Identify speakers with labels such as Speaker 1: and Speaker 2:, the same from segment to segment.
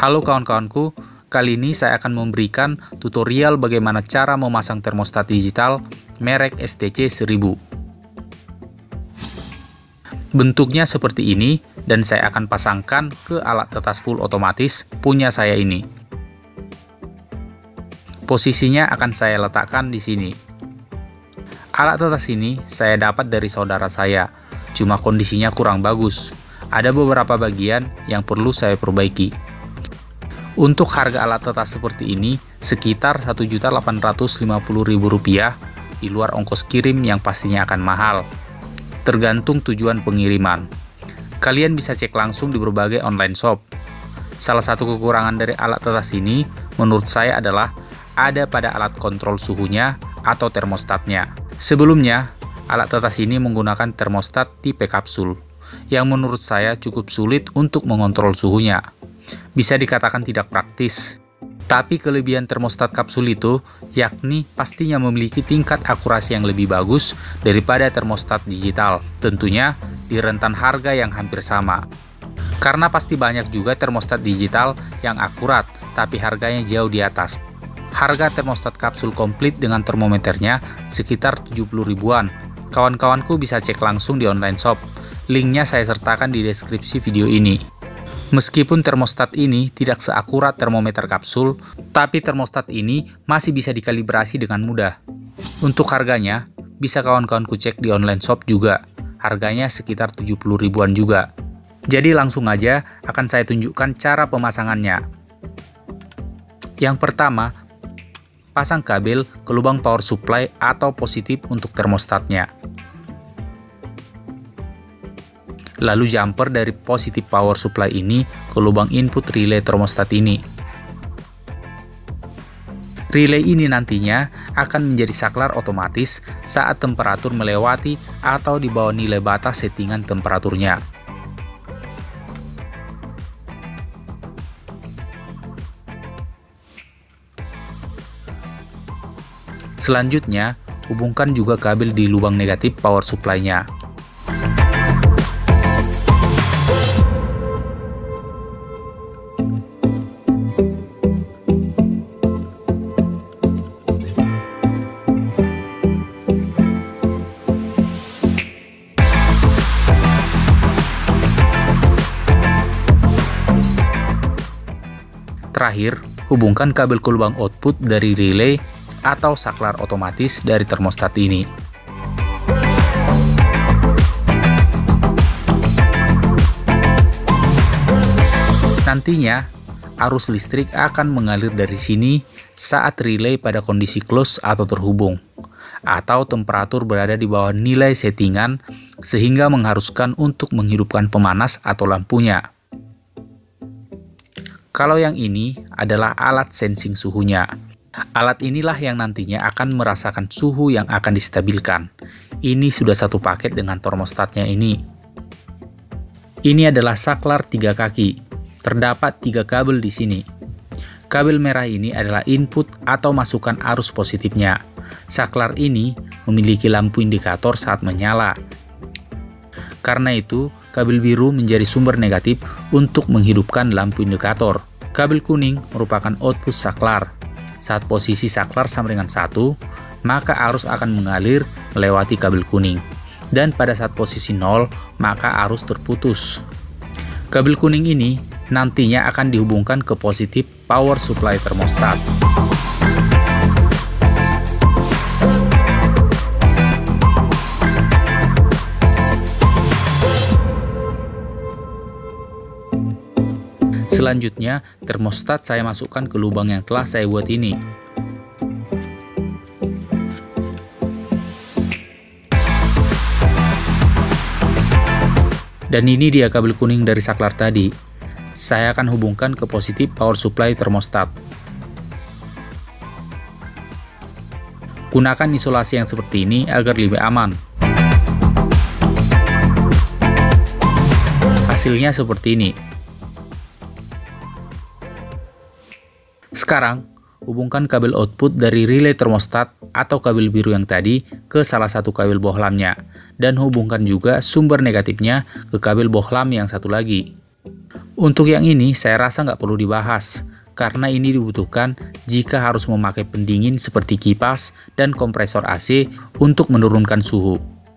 Speaker 1: Halo kawan-kawanku, kali ini saya akan memberikan tutorial bagaimana cara memasang termostat digital merek STC 1000. Bentuknya seperti ini dan saya akan pasangkan ke alat tetas full otomatis punya saya ini. Posisinya akan saya letakkan di sini. Alat tetas ini saya dapat dari saudara saya, cuma kondisinya kurang bagus. Ada beberapa bagian yang perlu saya perbaiki. Untuk harga alat tetas seperti ini sekitar Rp1.850.000 di luar ongkos kirim yang pastinya akan mahal. Tergantung tujuan pengiriman. Kalian bisa cek langsung di berbagai online shop. Salah satu kekurangan dari alat tetas ini menurut saya adalah ada pada alat kontrol suhunya atau termostatnya. Sebelumnya, alat tetas ini menggunakan termostat tipe kapsul yang menurut saya cukup sulit untuk mengontrol suhunya. Bisa dikatakan tidak praktis. Tapi kelebihan termostat kapsul itu yakni pastinya memiliki tingkat akurasi yang lebih bagus daripada termostat digital, tentunya di rentan harga yang hampir sama. Karena pasti banyak juga termostat digital yang akurat, tapi harganya jauh di atas. Harga termostat kapsul komplit dengan termometernya sekitar 70 ribuan. Kawan-kawanku bisa cek langsung di online shop. Linknya saya sertakan di deskripsi video ini. Meskipun termostat ini tidak seakurat termometer kapsul, tapi termostat ini masih bisa dikalibrasi dengan mudah. Untuk harganya, bisa kawan-kawanku cek di online shop juga. Harganya sekitar 70 ribuan juga. Jadi langsung aja akan saya tunjukkan cara pemasangannya. Yang pertama, pasang kabel ke lubang power supply atau positif untuk termostatnya. Lalu jumper dari positif power supply ini ke lubang input relay termostat ini. Relay ini nantinya akan menjadi saklar otomatis saat temperatur melewati atau di bawah nilai batas settingan temperaturnya. Selanjutnya, hubungkan juga kabel di lubang negatif power supply-nya. Terakhir, hubungkan kabel ke lubang output dari relay atau saklar otomatis dari termostat ini. Nantinya, arus listrik akan mengalir dari sini saat relay pada kondisi close atau terhubung, atau temperatur berada di bawah nilai settingan sehingga mengharuskan untuk menghidupkan pemanas atau lampunya. Kalau yang ini adalah alat sensing suhunya. Alat inilah yang nantinya akan merasakan suhu yang akan distabilkan. Ini sudah satu paket dengan termostatnya ini. Ini adalah saklar 3 kaki. Terdapat 3 kabel di sini. Kabel merah ini adalah input atau masukan arus positifnya. Saklar ini memiliki lampu indikator saat menyala. Karena itu, kabel biru menjadi sumber negatif untuk menghidupkan lampu indikator. Kabel kuning merupakan output saklar. Saat posisi saklar sama dengan 1, maka arus akan mengalir melewati kabel kuning. Dan pada saat posisi 0, maka arus terputus. Kabel kuning ini nantinya akan dihubungkan ke positif power supply termostat. Selanjutnya, termostat saya masukkan ke lubang yang telah saya buat ini. Dan ini dia kabel kuning dari saklar tadi. Saya akan hubungkan ke positif power supply termostat. Gunakan isolasi yang seperti ini agar lebih aman. Hasilnya seperti ini. Sekarang, hubungkan kabel output dari relay termostat atau kabel biru yang tadi ke salah satu kabel bohlamnya, dan hubungkan juga sumber negatifnya ke kabel bohlam yang satu lagi. Untuk yang ini saya rasa nggak perlu dibahas, karena ini dibutuhkan jika harus memakai pendingin seperti kipas dan kompresor AC untuk menurunkan suhu.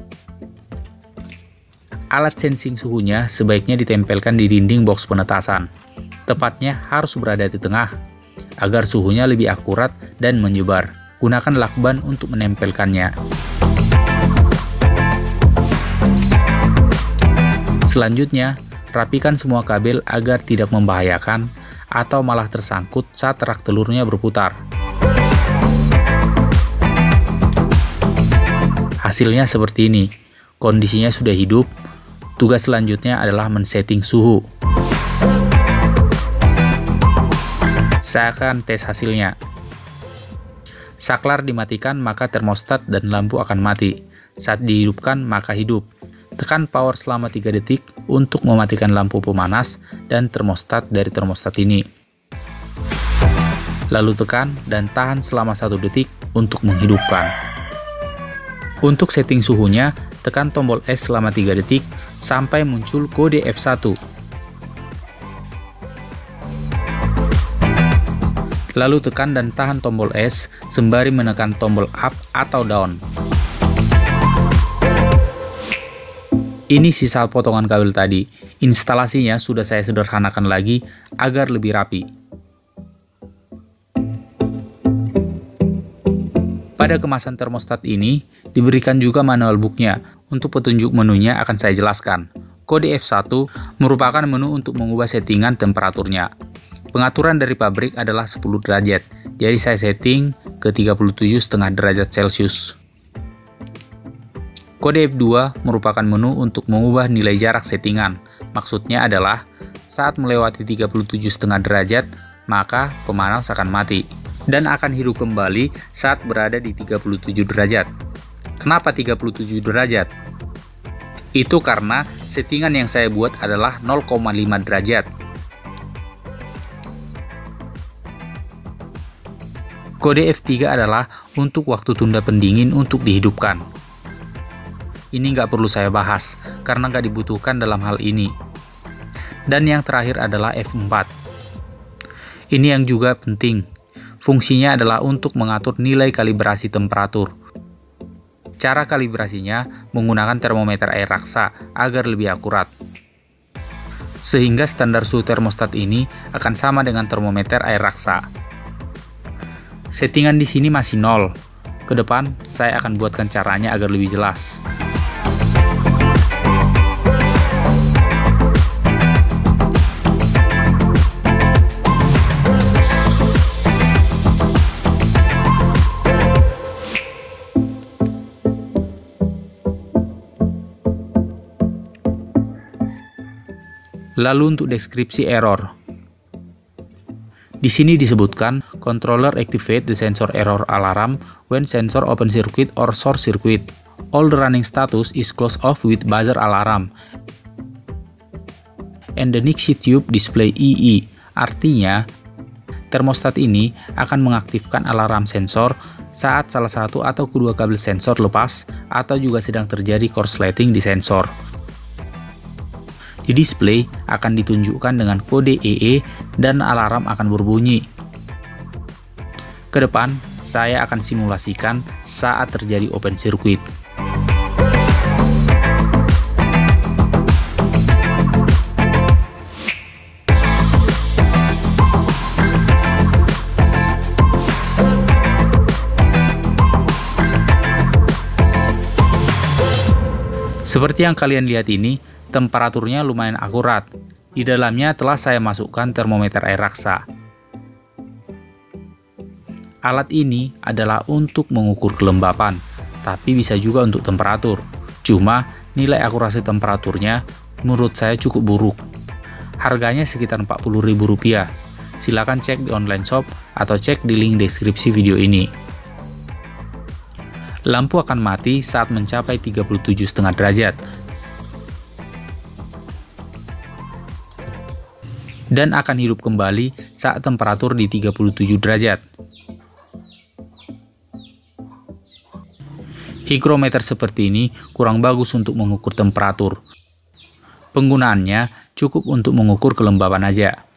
Speaker 1: Alat sensing suhunya sebaiknya ditempelkan di dinding box penetasan. Tepatnya harus berada di tengah, agar suhunya lebih akurat dan menyebar. Gunakan lakban untuk menempelkannya. Selanjutnya, rapikan semua kabel agar tidak membahayakan atau malah tersangkut saat rak telurnya berputar. Hasilnya seperti ini. Kondisinya sudah hidup. Tugas selanjutnya adalah men-setting suhu. Saya akan tes hasilnya. Saklar dimatikan maka termostat dan lampu akan mati. Saat dihidupkan maka hidup. Tekan power selama 3 detik untuk mematikan lampu pemanas dan termostat dari termostat ini. Lalu tekan dan tahan selama 1 detik untuk menghidupkan. Untuk setting suhunya, tekan tombol S selama 3 detik sampai muncul kode F1. Lalu tekan dan tahan tombol S sembari menekan tombol up atau down. Ini sisa potongan kabel tadi. Instalasinya sudah saya sederhanakan lagi agar lebih rapi. Pada kemasan termostat ini diberikan juga manual booknya. Untuk petunjuk menunya akan saya jelaskan. Kode F1 merupakan menu untuk mengubah settingan temperaturnya. Pengaturan dari pabrik adalah 10 derajat, jadi saya setting ke 37,5 derajat Celcius. Kode F2 merupakan menu untuk mengubah nilai jarak settingan. Maksudnya adalah saat melewati 37,5 derajat, maka pemanas akan mati dan akan hidup kembali saat berada di 37 derajat. Kenapa 37 derajat? Itu karena settingan yang saya buat adalah 0,5 derajat. Kode F3 adalah untuk waktu tunda pendingin untuk dihidupkan. Ini nggak perlu saya bahas, karena nggak dibutuhkan dalam hal ini. Dan yang terakhir adalah F4. Ini yang juga penting. Fungsinya adalah untuk mengatur nilai kalibrasi temperatur. Cara kalibrasinya menggunakan termometer air raksa agar lebih akurat. Sehingga standar suhu termostat ini akan sama dengan termometer air raksa. Settingan di sini masih 0. Ke depan, saya akan buatkan caranya agar lebih jelas. Lalu untuk deskripsi error. Di sini disebutkan, controller activate the sensor error alarm when sensor open circuit or short circuit. All the running status is closed off with buzzer alarm. And the Nixie tube display EE. Artinya, termostat ini akan mengaktifkan alarm sensor saat salah satu atau kedua kabel sensor lepas atau juga sedang terjadi korsleting di sensor. Di display akan ditunjukkan dengan kode EE dan alarm akan berbunyi. Ke depan, saya akan simulasikan saat terjadi open circuit. Seperti yang kalian lihat ini, temperaturnya lumayan akurat. Di dalamnya telah saya masukkan termometer air raksa. Alat ini adalah untuk mengukur kelembapan, tapi bisa juga untuk temperatur. Cuma, nilai akurasi temperaturnya menurut saya cukup buruk. Harganya sekitar Rp40.000. Silakan cek di online shop atau cek di link deskripsi video ini. Lampu akan mati saat mencapai 37,5 derajat. Dan akan hidup kembali saat temperatur di 37 derajat. Hygrometer seperti ini kurang bagus untuk mengukur temperatur. Penggunaannya cukup untuk mengukur kelembaban aja.